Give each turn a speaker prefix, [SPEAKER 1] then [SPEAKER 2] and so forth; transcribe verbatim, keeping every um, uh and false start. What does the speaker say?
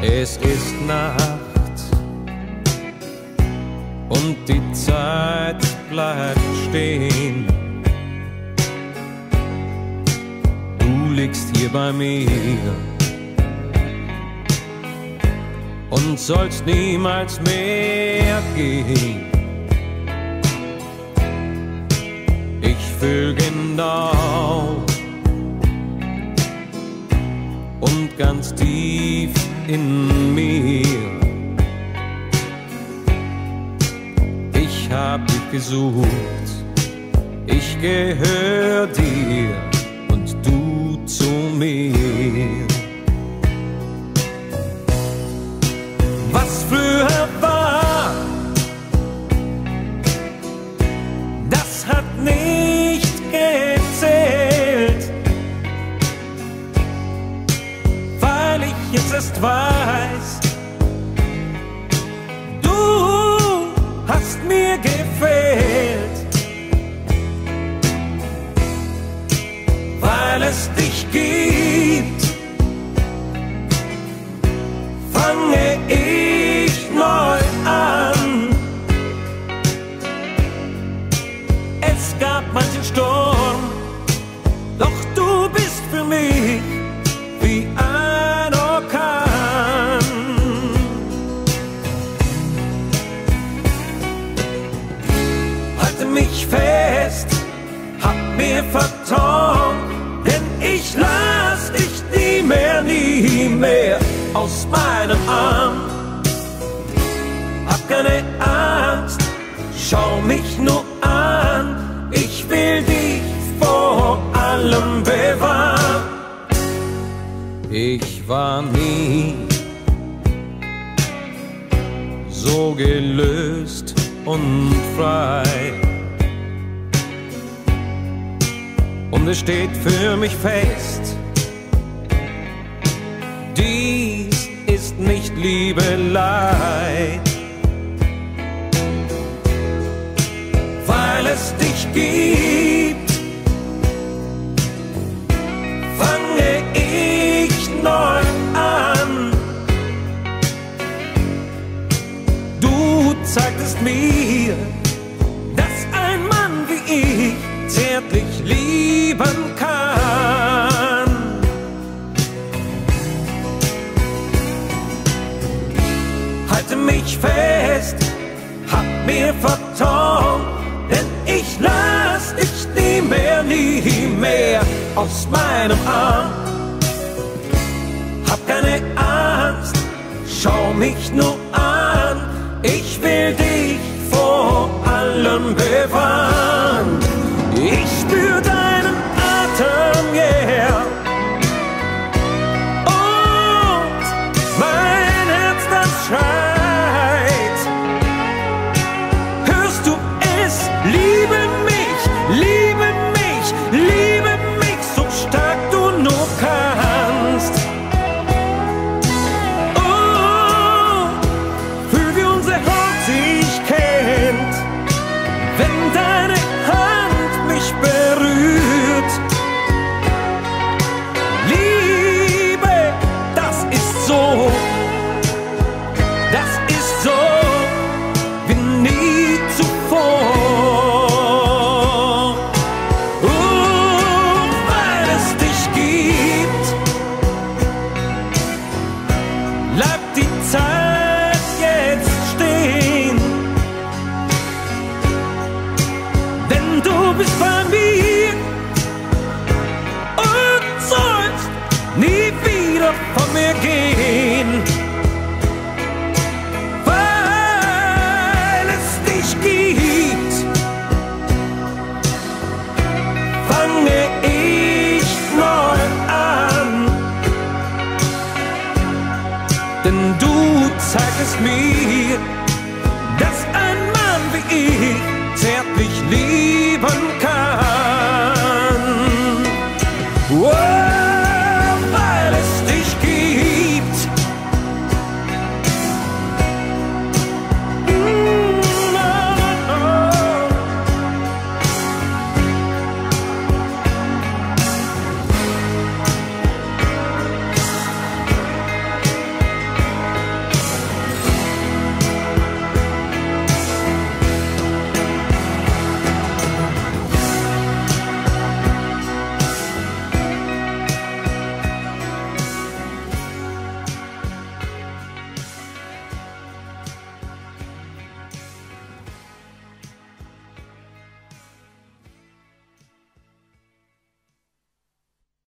[SPEAKER 1] Es ist Nacht und die Zeit bleibt stehen. Du liegst hier bei mir und sollst niemals mehr gehen. Ich fühl genau und ganz tief in mir. Ich hab dich gesucht, ich gehör dir und du zu mir. Was früher war, das hat nicht gezählt, weil ich jetzt erst weiß, du hast mir gefehlt, weil es dich gibt, fange ich neu an. Es gab manchen Sturm, doch du bist für mich wie ein Orkan. Halte mich fest, hab mir vertraut, denn ich lass dich nie mehr, nie mehr aus meinem Arm. Hab keine Angst, schau mich nur an, ich will dich vor allem bewahren. Ich war nie so gelöst und frei, und es steht für mich fest, dies ist nicht Liebelei, weil es dich gibt, fange ich neu an. Du zeigtest mir, dass ein Mann wie ich zärtlich lieben kann. Halte mich fest, hab mir vertraut, denn ich lass dich nie mehr, nie mehr aus meinem Arm. Hab keine Angst, schau mich nur an, ich will dich vor allem bewahren. Ich spür deinen Atem, yeah, und mein Herz, das schreit. Hörst du es? Liebe mich, liebe mich, liebe mich, so stark du nur kannst. Oh, fühl wie unser Herz sich kennt, wenn deine Hand mich berührt. Liebe, das ist so, das ist so wie nie zuvor. Und weil es dich gibt, bleibt die Zeit jetzt stehen, denn du bist bei mir und sollst nie wieder von mir gehen, weil es dich gibt, fange ich neu an, denn du zeigst mir,